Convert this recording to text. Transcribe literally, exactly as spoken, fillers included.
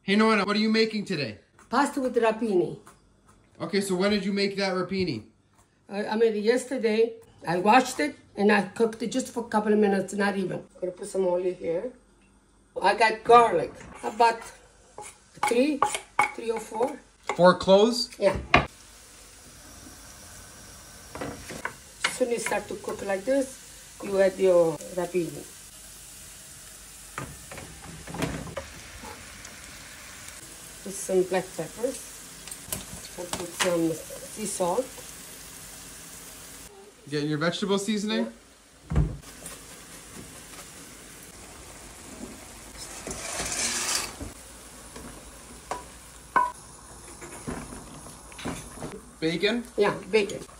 Hey Nonna, what are you making today? Pasta with rapini. Okay, so when did you make that rapini? I, I made it yesterday. I washed it and I cooked it just for a couple of minutes, not even. I'm gonna put some olive here. I got garlic. About three, three or four. Four cloves? Yeah. As soon as you start to cook like this, you add your rapini. Put some black peppers. I'll put some sea salt. Getting your vegetable seasoning? Yeah. Bacon? Yeah, bacon.